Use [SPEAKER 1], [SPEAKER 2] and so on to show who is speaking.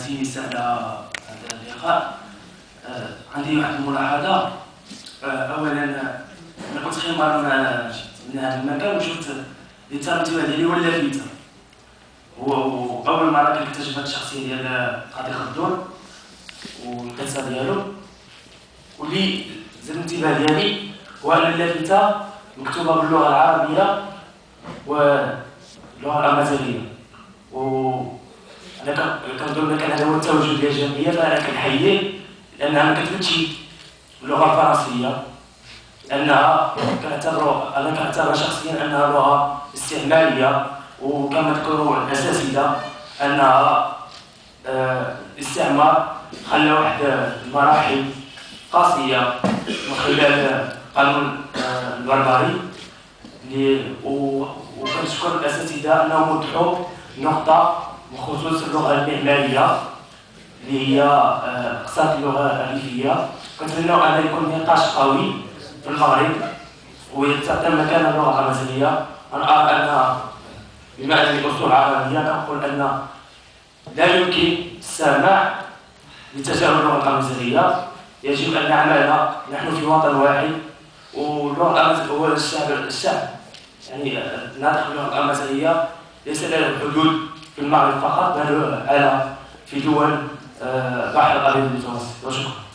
[SPEAKER 1] أسيس على هذا اللقاء. عندي واحد الملاحظة. أولا أنا كنت خمار من هذا المكان وشفت الترتيب ديالي ولا فيتا. وأول مرة كنكتشف هاد الشخصية ديال قاضي خدون والقصة ديالو، واللي زاد الانتباه ديالي هو أن اللافتة مكتوبة باللغة العربية واللغة الأمازيغية. أنا كنظن كان هذا هو التوجه ديال الجمعية، فأنا كنحييه لأنها ما كتبتش باللغة الفرنسية، لأنها أنا كنعتبر شخصيا أنها لغة استعمارية، وكما ذكروا الأساتذة أنها الاستعمار خلى واحد المراحل قاسية من خلال قانون البربري، وكنشكر الأساتذة أنهم وضحوا نقطة بخصوص اللغة المعمارية اللي هي أقساط اللغة الريفية. كنتمنى أن يكون نقاش قوي في المغرب ويتم مكان اللغة الأمازيغية. أنا أرى أن بما أنني أصول عربية كنقول أن لا يمكن السماح لتجاهل اللغة الأمازيغية. يجب أن نعمل، نحن في وطن واحد، واللغة الأمازيغية هو الشعب يعني ناطق باللغة الأمازيغية ليس له حدود في المغرب فقط، بل على في دول بحر الأبيض المتوسط. وشكرا.